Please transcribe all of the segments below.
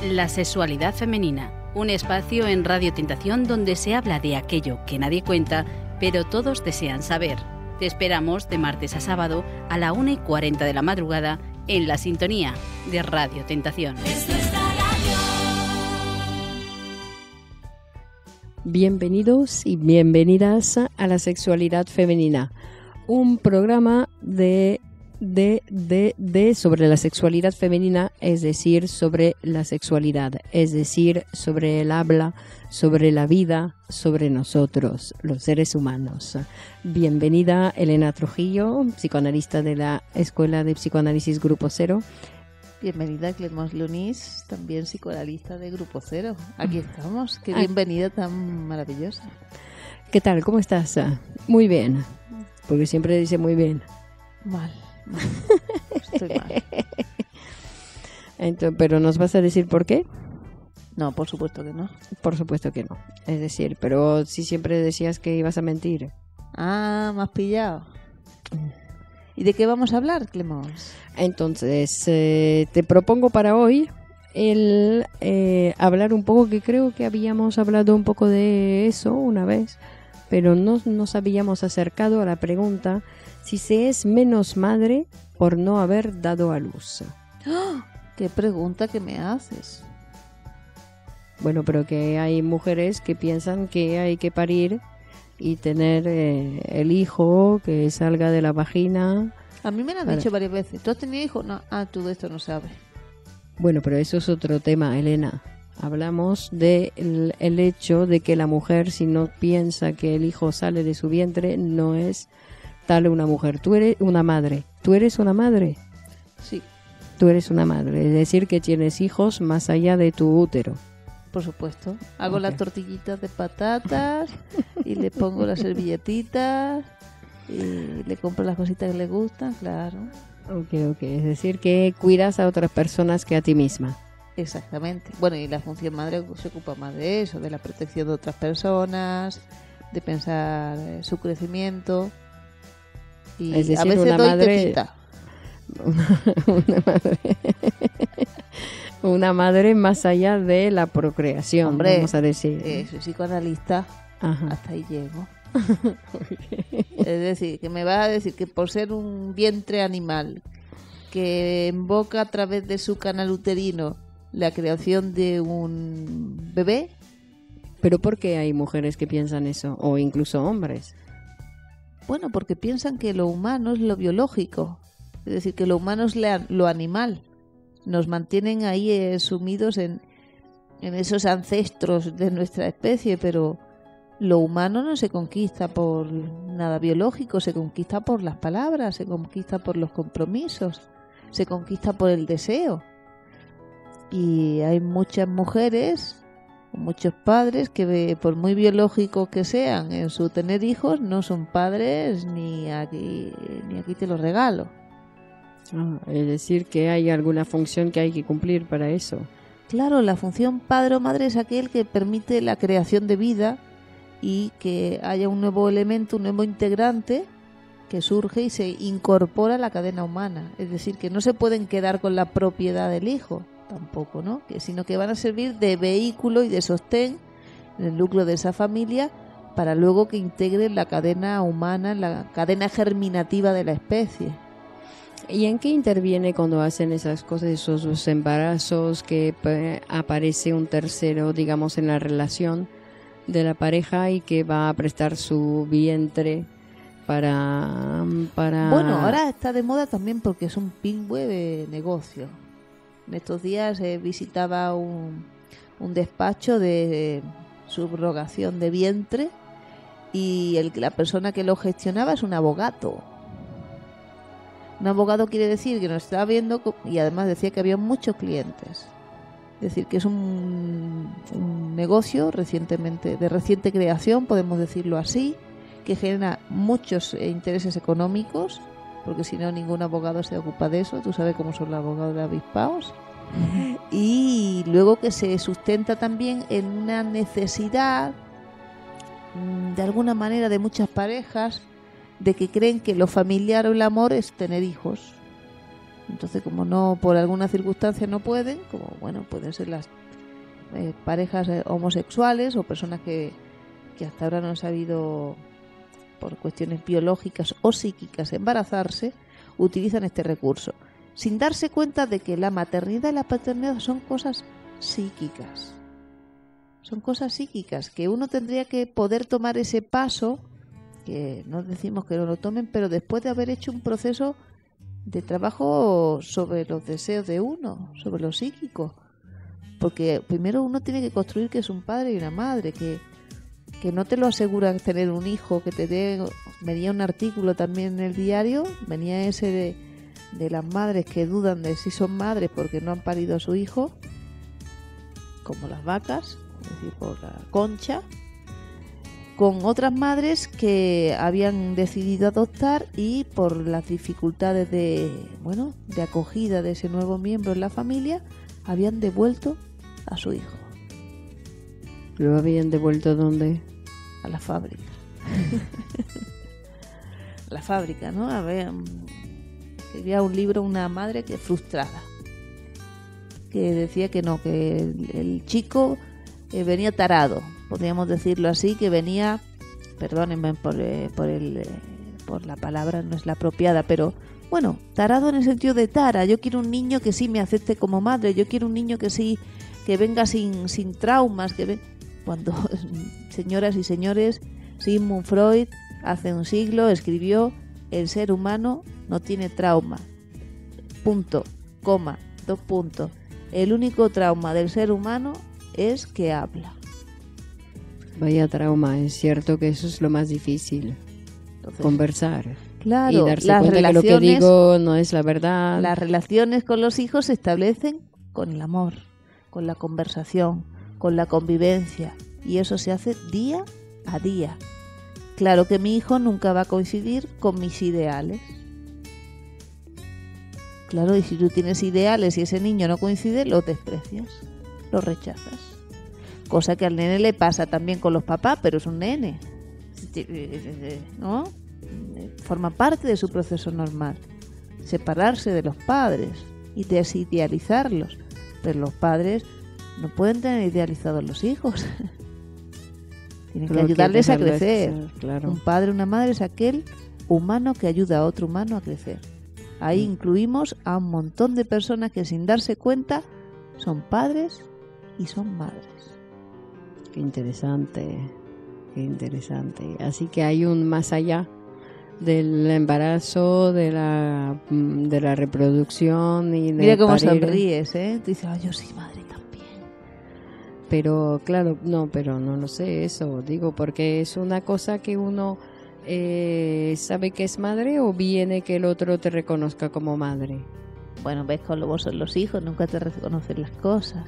La sexualidad femenina, un espacio en Radio Tentación donde se habla de aquello que nadie cuenta, pero todos desean saber. Te esperamos de martes a sábado a la 1:40 de la madrugada en la sintonía de Radio Tentación. Bienvenidos y bienvenidas a La Sexualidad Femenina, un programa de sobre la sexualidad femenina, es decir, sobre la sexualidad, es decir, sobre el habla, sobre la vida, sobre nosotros, los seres humanos. Bienvenida Elena Trujillo, psicoanalista de la Escuela de Psicoanálisis Grupo Cero. Bienvenida Clemence Lunis, también psicoanalista de Grupo Cero. Aquí estamos, qué bienvenida tan maravillosa. ¿Qué tal? ¿Cómo estás? Muy bien, porque siempre dice muy bien. Mal. Estoy mal. Entonces, ¿pero nos vas a decir por qué? No, por supuesto que no. Por supuesto que no. Es decir, pero si siempre decías que ibas a mentir. Ah, me has pillado. ¿Y de qué vamos a hablar, Clemence? Entonces, te propongo para hoy el hablar un poco, que creo que habíamos hablado un poco de eso una vez, pero no nos habíamos acercado a la pregunta si se es menos madre por no haber dado a luz. ¡Oh! ¿Qué pregunta que me haces? Bueno, pero que hay mujeres que piensan que hay que parir y tener el hijo que salga de la vagina. A mí me lo han dicho varias veces. ¿Tú has tenido hijos? No. Ah, tú de esto no sabes. Bueno, pero eso es otro tema, Elena. Hablamos del el hecho de que la mujer, si no piensa que el hijo sale de su vientre, no es tal una mujer. Tú eres una madre. ¿Tú eres una madre? Sí. Tú eres una madre. Es decir, que tienes hijos más allá de tu útero. Por supuesto. Hago las tortillitas de patatas y le pongo las servilletitas y le compro las cositas que le gustan, claro. Ok. Es decir, que cuidas a otras personas que a ti misma. Exactamente. Bueno, y la función madre se ocupa más de eso, de la protección de otras personas, de pensar su crecimiento. Y es decir, a veces una doy madre... tetita. Una madre más allá de la procreación. Hombre, vamos a decir. Soy psicoanalista. Ajá. Hasta ahí llego. Es decir, que me vas a decir que por ser un vientre animal que invoca a través de su canal uterino la creación de un bebé. ¿Pero por qué hay mujeres que piensan eso? O incluso hombres. Bueno, porque piensan que lo humano es lo biológico. Es decir, que lo humano es lo animal. Nos mantienen ahí sumidos en esos ancestros de nuestra especie, pero lo humano no se conquista por nada biológico, se conquista por las palabras, se conquista por los compromisos, se conquista por el deseo. Y hay muchas mujeres, muchos padres que por muy biológicos que sean en su tener hijos, no son padres ni aquí te lo regalo. Es decir, que hay alguna función que hay que cumplir para eso. Claro, la función padre o madre es aquel que permite la creación de vida y que haya un nuevo elemento, un nuevo integrante que surge y se incorpora a la cadena humana. Es decir, que no se pueden quedar con la propiedad del hijo, tampoco, ¿no? Sino que van a servir de vehículo y de sostén en el núcleo de esa familia para luego que integren la cadena humana, la cadena germinativa de la especie. ¿Y en qué interviene cuando hacen esas cosas, esos embarazos, que aparece un tercero, digamos, en la relación de la pareja y que va a prestar su vientre para... Bueno, ahora está de moda también porque es un pingüe de negocio. En estos días visitaba un despacho de subrogación de vientre y la persona que lo gestionaba es un abogado. Un abogado quiere decir que nos está viendo y además decía que había muchos clientes. Es decir, que es un negocio de reciente creación, podemos decirlo así, que genera muchos intereses económicos, porque si no ningún abogado se ocupa de eso. Tú sabes cómo son los abogados de avispaos. Y luego que se sustenta también en una necesidad, de alguna manera, de muchas parejas, de que creen que lo familiar o el amor es tener hijos. Entonces, como no, por alguna circunstancia no pueden, como bueno, pueden ser las parejas homosexuales o personas que hasta ahora no han sabido, por cuestiones biológicas o psíquicas, embarazarse, utilizan este recurso, sin darse cuenta de que la maternidad y la paternidad son cosas psíquicas. Son cosas psíquicas, que uno tendría que poder tomar ese paso, que no decimos que no lo tomen, pero después de haber hecho un proceso de trabajo sobre los deseos de uno, sobre lo psíquico. Porque primero uno tiene que construir que es un padre y una madre, que no te lo asegura tener un hijo, que te dé... Venía un artículo también en el diario, venía ese de las madres que dudan de si son madres porque no han parido a su hijo, como las vacas, es decir, por la concha, con otras madres que habían decidido adoptar y por las dificultades de acogida de ese nuevo miembro en la familia, habían devuelto a su hijo. ¿Lo habían devuelto dónde? A la fábrica. A la fábrica, ¿no? Había un libro, una madre que frustrada, que decía que no, que el chico venía tarado, podríamos decirlo así, que venía, perdónenme por la palabra, no es la apropiada, pero bueno, tarado en el sentido de tara. Yo quiero un niño que sí me acepte como madre, yo quiero un niño que sí, que venga sin traumas, cuando, señoras y señores, Sigmund Freud hace un siglo escribió: el ser humano no tiene trauma, punto, coma, 2 puntos. El único trauma del ser humano es que habla. Vaya trauma, es cierto que eso es lo más difícil. Entonces, conversar. Claro, y darse cuenta que lo que digo no es la verdad. Las relaciones con los hijos se establecen con el amor, con la conversación, con la convivencia, y eso se hace día a día. Claro que mi hijo nunca va a coincidir con mis ideales. Claro, y si tú tienes ideales y ese niño no coincide, lo desprecias, lo rechazas. Cosa que al nene le pasa también con los papás, pero es un nene, ¿no? Forma parte de su proceso normal. Separarse de los padres y desidealizarlos. Pero los padres no pueden tener idealizados los hijos. Tienen que ayudarles a crecer. Claro. Un padre, una madre es aquel humano que ayuda a otro humano a crecer. Ahí incluimos a un montón de personas que sin darse cuenta son padres y son madres. Qué interesante, qué interesante. Así que hay un más allá del embarazo, de la reproducción y de Mira cómo parir. Sonríes, ¿eh? Tú dices, yo soy madre también. Pero claro, pero no lo sé eso, digo, porque es una cosa que uno sabe que es madre o viene que el otro te reconozca como madre. Bueno, ves, con vos son los hijos, nunca te reconocen las cosas.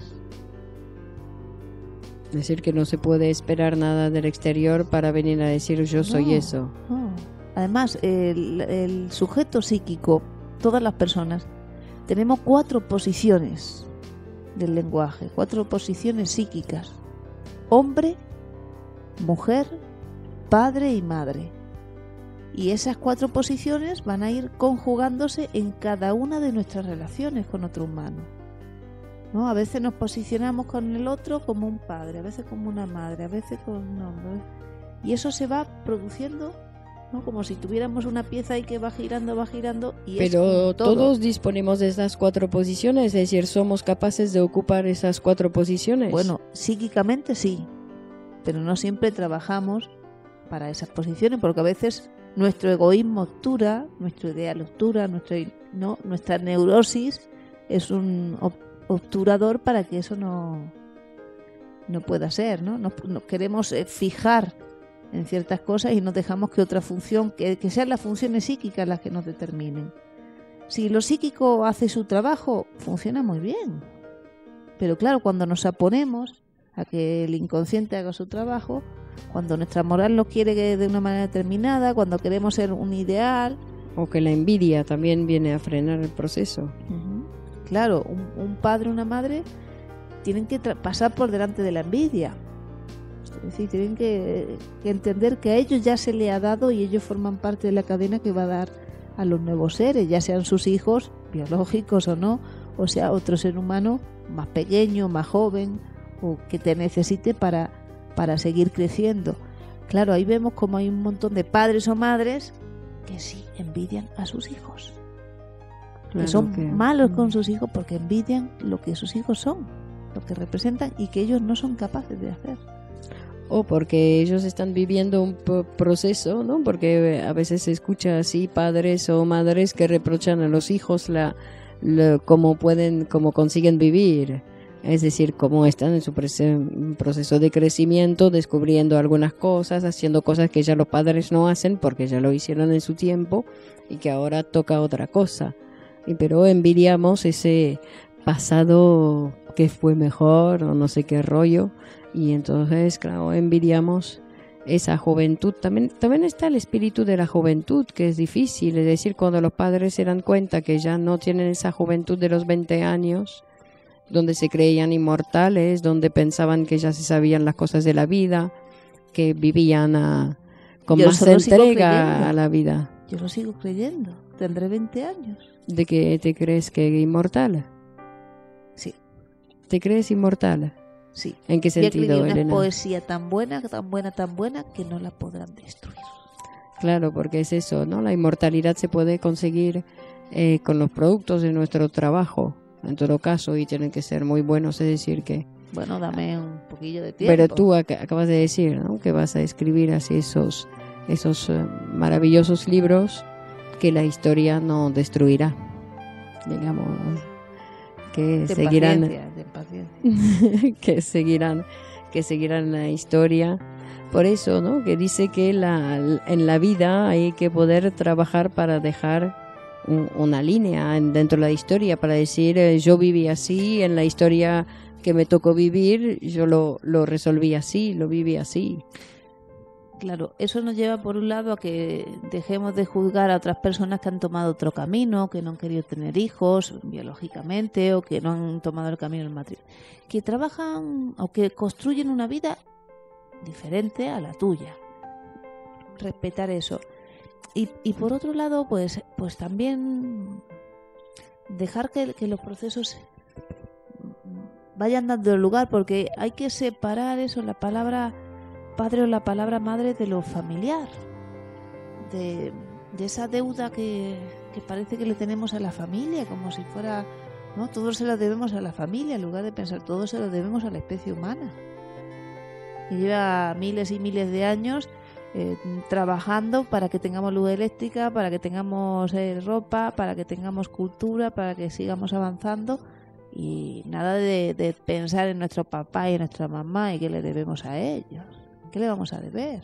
Es decir, que no se puede esperar nada del exterior para venir a decir yo soy eso. No. Además, el sujeto psíquico, todas las personas, tenemos 4 posiciones del lenguaje, 4 posiciones psíquicas: hombre, mujer, padre y madre. Y esas 4 posiciones van a ir conjugándose en cada una de nuestras relaciones con otro humano, ¿no? A veces nos posicionamos con el otro como un padre, a veces como una madre, a veces como un hombre. Y eso se va produciendo, ¿no? Como si tuviéramos una pieza ahí que va girando. Y pero todos disponemos de esas 4 posiciones, es decir, somos capaces de ocupar esas 4 posiciones. Bueno, psíquicamente sí, pero no siempre trabajamos para esas posiciones, porque a veces nuestro egoísmo obtura, nuestro ideal obtura, nuestra neurosis es un obturador para que eso no pueda ser, ¿no? Nos queremos fijar en ciertas cosas y nos dejamos que otra función, que sean las funciones psíquicas las que nos determinen. Si lo psíquico hace su trabajo, funciona muy bien. Pero claro, cuando nos oponemos a que el inconsciente haga su trabajo, cuando nuestra moral nos quiere de una manera determinada, cuando queremos ser un ideal... O que la envidia también viene a frenar el proceso. Uh-huh. Claro, un padre o una madre tienen que pasar por delante de la envidia. Es decir, tienen que entender que a ellos ya se le ha dado y ellos forman parte de la cadena que va a dar a los nuevos seres, ya sean sus hijos biológicos o no, o sea otro ser humano más pequeño, más joven, o que te necesite para seguir creciendo. Claro, ahí vemos como hay un montón de padres o madres que sí envidian a sus hijos, Claro que son malos con sus hijos porque envidian lo que sus hijos son, lo que representan y que ellos no son capaces de hacer. O porque ellos están viviendo un proceso, ¿no? Porque a veces se escucha así padres o madres que reprochan a los hijos cómo consiguen vivir. Es decir, cómo están en su proceso de crecimiento, descubriendo algunas cosas, haciendo cosas que ya los padres no hacen porque ya lo hicieron en su tiempo y que ahora toca otra cosa. Pero envidiamos ese pasado que fue mejor o no sé qué rollo. Y entonces, claro, envidiamos esa juventud. También está el espíritu de la juventud, que es difícil. Es decir, cuando los padres se dan cuenta que ya no tienen esa juventud de los 20 años, donde se creían inmortales, donde pensaban que ya se sabían las cosas de la vida, que vivían con Yo más entrega a la vida. Yo lo sigo creyendo. Tendré 20 años. ¿De que te crees que inmortal? Sí. ¿Te crees inmortal? Sí. ¿En qué sentido, una Elena? poesía tan buena, que no la podrán destruir. Claro, porque es eso, ¿no? La inmortalidad se puede conseguir con los productos de nuestro trabajo, en todo caso, y tienen que ser muy buenos, es decir que... Bueno, dame un poquillo de tiempo. Pero tú acabas de decir, ¿no? Que vas a escribir así esos maravillosos libros que la historia no destruirá, digamos, que seguirán, que seguirán la historia. Por eso, ¿no? Que dice que en la vida hay que poder trabajar para dejar una línea dentro de la historia, para decir yo viví así, en la historia que me tocó vivir yo lo resolví así, lo viví así. Claro, eso nos lleva por un lado a que dejemos de juzgar a otras personas que han tomado otro camino, que no han querido tener hijos biológicamente o que no han tomado el camino del matrimonio, que trabajan o que construyen una vida diferente a la tuya. Respetar eso. Y por otro lado, pues también dejar que los procesos vayan dando lugar, porque hay que separar eso, la palabra padre o la palabra madre, de lo familiar, de esa deuda que parece que le tenemos a la familia, como si fuera, ¿no? Todo se lo debemos a la familia, en lugar de pensar todo se lo debemos a la especie humana, que lleva miles y miles de años trabajando para que tengamos luz eléctrica, para que tengamos ropa, para que tengamos cultura, para que sigamos avanzando, y nada de pensar en nuestro papá y en nuestra mamá y qué le debemos a ellos. ¿Qué le vamos a deber?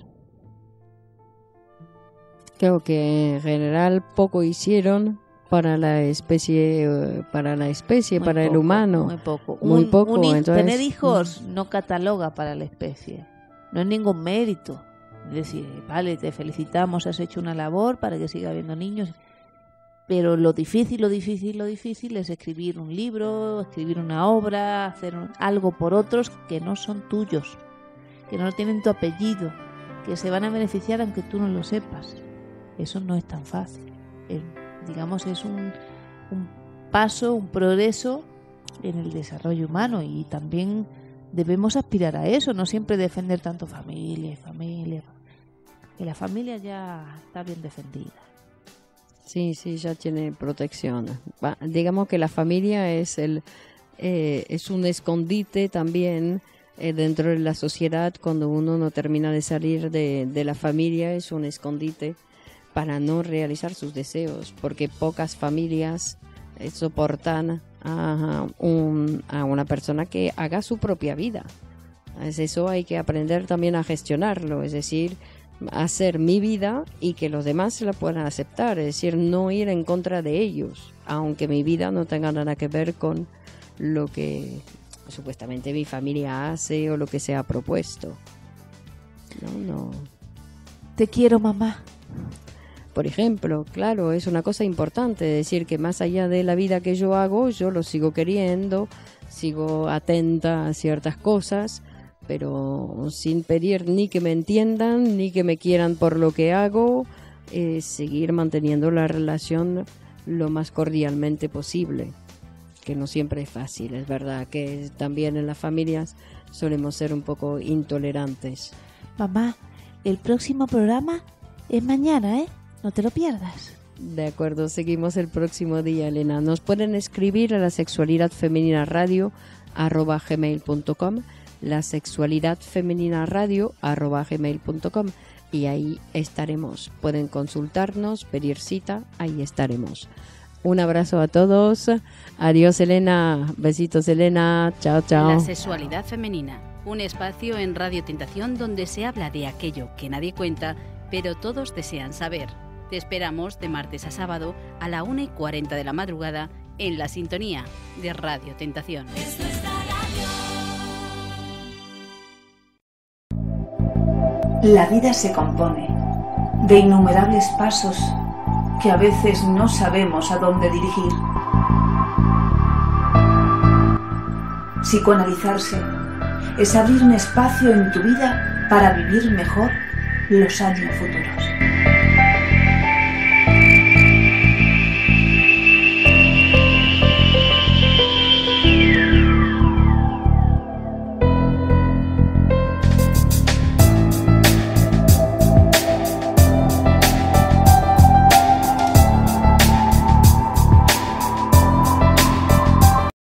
Creo que en general poco hicieron para la especie, para el humano. Muy poco. Entonces, tener hijos no cataloga para la especie. No es ningún mérito. Es decir, vale, te felicitamos, has hecho una labor para que siga habiendo niños. Pero lo difícil es escribir un libro, escribir una obra, hacer algo por otros que no son tuyos, que no tienen tu apellido, que se van a beneficiar aunque tú no lo sepas. Eso no es tan fácil. Digamos, es un paso, un progreso en el desarrollo humano, y también debemos aspirar a eso, no siempre defender tanto familia, que la familia ya está bien defendida. Sí, ya tiene protección. Digamos que la familia es un escondite también dentro de la sociedad. Cuando uno no termina de salir de la familia, es un escondite para no realizar sus deseos, porque pocas familias soportan a una persona que haga su propia vida. Eso hay que aprender también a gestionarlo, es decir, hacer mi vida y que los demás la puedan aceptar, es decir, no ir en contra de ellos, aunque mi vida no tenga nada que ver con lo que supuestamente mi familia hace o lo que se ha propuesto. No. Te quiero, mamá. Por ejemplo, claro, es una cosa importante decir que más allá de la vida que yo hago, yo lo sigo queriendo, sigo atenta a ciertas cosas, pero sin pedir ni que me entiendan, ni que me quieran por lo que hago, seguir manteniendo la relación lo más cordialmente posible, que no siempre es fácil. Es verdad que también en las familias solemos ser un poco intolerantes. Mamá, el próximo programa es mañana, ¿eh? No te lo pierdas. De acuerdo, seguimos el próximo día, Elena. Nos pueden escribir a la sexualidad femenina radio @gmail.com, la sexualidad femenina radio @gmail.com, y ahí estaremos. Pueden consultarnos, pedir cita, ahí estaremos. Un abrazo a todos. Adiós, Elena. Besitos, Elena. Chao, chao. La sexualidad femenina, un espacio en Radio Tentación donde se habla de aquello que nadie cuenta, pero todos desean saber. Te esperamos de martes a sábado a la 1:40 de la madrugada en la sintonía de Radio Tentación. La vida se compone de innumerables pasos que a veces no sabemos a dónde dirigir. Psicoanalizarse es abrir un espacio en tu vida para vivir mejor los años futuros.